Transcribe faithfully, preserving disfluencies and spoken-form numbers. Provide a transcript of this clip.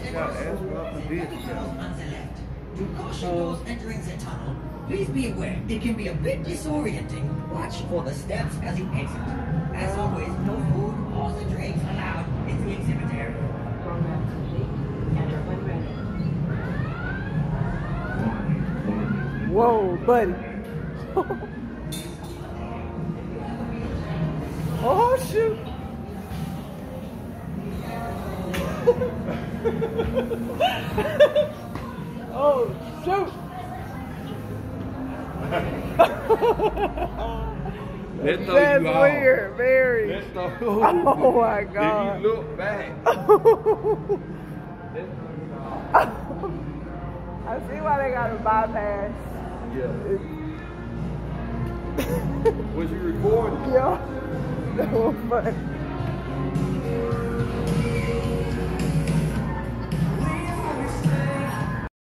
gotta ask about the discount. To caution those entering the tunnel, please be aware it can be a bit disorienting. Watch for the steps as you exit. As always, no food or the drinks allowed in the exhibit area. Program complete. Enter when ready. Whoa, buddy. Oh, shoot. Oh, shoot. Let's throw That's you out. weird, very. Let's throw you Oh my God. If you look back. I see why they got a bypass. Yeah. Was you recording? Yeah. That was funny.